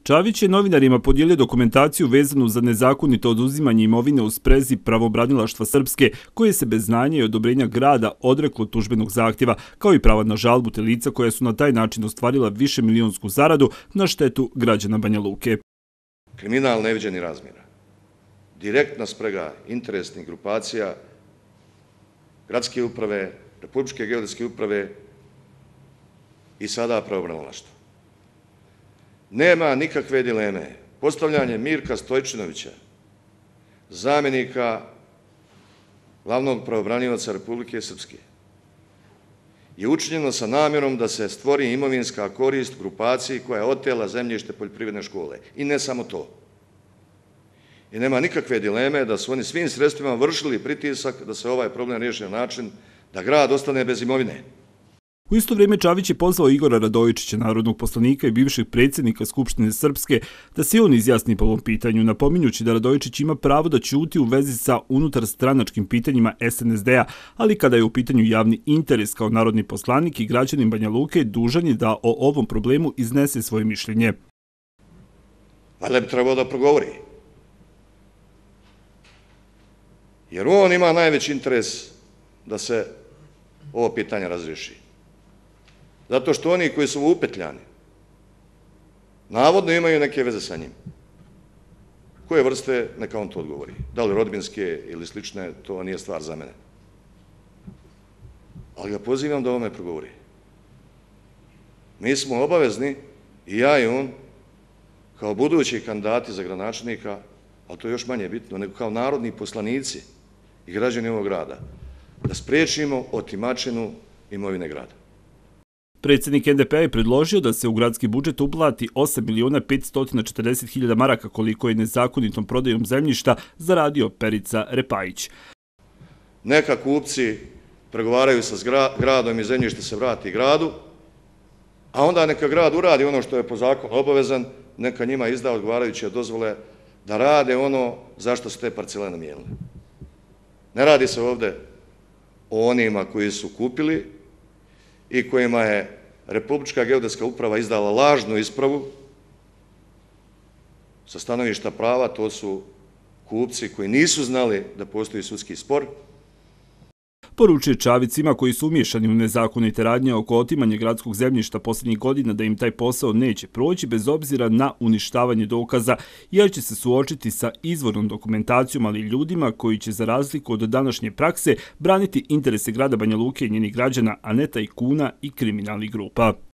Čavić je novinarima podijelio dokumentaciju vezanu za nezakonito oduzimanje imovine u sprezi pravobranilaštva Srpske, koje se bez znanja i odobrenja grada odreklo tužbenog zahtjeva, kao i prava na žalbu te lica koja su na taj način ostvarila višemilijonsku zaradu na štetu građana Banja Luke. Kriminal neviđenih razmjera, direktna sprega interesnih grupacija, gradske uprave, Republičke geodetske uprave i sada pravobranilaštva. Nema nikakve dileme. Postavljanje Mirka Stojčinovića, zamjenika glavnog pravobranioca Republike Srpske, je učinjeno sa namjerom da se stvori imovinska korist grupaciji koja je otela zemljište poljoprivredne škole. I ne samo to. I nema nikakve dileme da su oni svim sredstvima vršili pritisak da se ovaj problem riješi na način da grad ostane bez imovine. U isto vrijeme Čavić je pozvao Igora Radojičića, narodnog poslanika i bivšeg predsjednika Skupštine Srpske, da se on izjasni po ovom pitanju, napominjući da Radojičić ima pravo da ćuti u vezi sa unutarstranačkim pitanjima SNSD-a, ali kada je u pitanju javni interes kao narodni poslanik i građanin Banja Luke, dužan je da o ovom problemu iznese svoje mišljenje. Valjda bi trebao da progovori. Jer on ima najveći interes da se ovo pitanje razriješi. Zato što oni koji su upetljani, navodno imaju neke veze sa njim. Koje vrste, neka on to odgovori. Da li rodbinske ili slične, to nije stvar za mene. Ali ga pozivam da ovome progovori. Mi smo obavezni, i ja i on, kao budući kandidati za gradonačelnika, ali to je još manje bitno, nego kao narodni poslanici i građani ovog grada, da spriječimo otimačinu imovine grada. Predsjednik NDP-a je predložio da se u gradski budžet uplati 8.540.000 maraka koliko je nezakonitom prodajom zemljišta zaradio Perica Repajić. Neka kupci pregovaraju sa gradom i zemljište se vrati gradu, a onda neka grad uradi ono što je po zakonu obavezan, neka njima izda odgovarajuće dozvole da rade ono zašto su te parcele namijenile. Ne radi se ovdje o onima koji su kupili i kojima je Republička geodetska uprava izdala lažnu ispravu sa stanovišta prava, to su kupci koji nisu znali da postoji sudski spor. Poručuje Čavicima koji su umiješani u nezakonite radnje oko otimanja gradskog zemljišta posljednjih godina da im taj posao neće proći bez obzira na uništavanje dokaza, jer će se suočiti sa izvornom dokumentacijom, ali i ljudima koji će za razliku od današnje prakse braniti interese grada Banja Luke i njenih građana, a ne tajkuna i kriminalnih grupa.